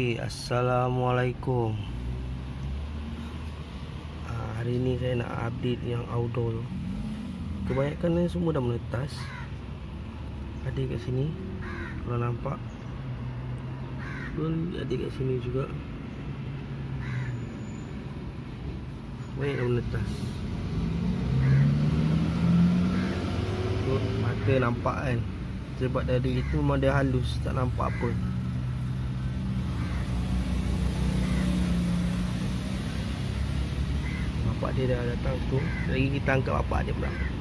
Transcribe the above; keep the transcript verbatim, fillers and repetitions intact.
Okey, Assalamualaikum. ha, Hari ni saya nak update yang outdoor tu. Kebanyakan ni semua dah menetas. Ada kat sini, kalau nampak. Ada kat sini juga. Banyak dah menetas. Tu mata nampak kan. Sebab dari itu memang dia halus, tak nampak apa. Bapak dia dah datang tu. Lagi kita angkat bapak dia pula.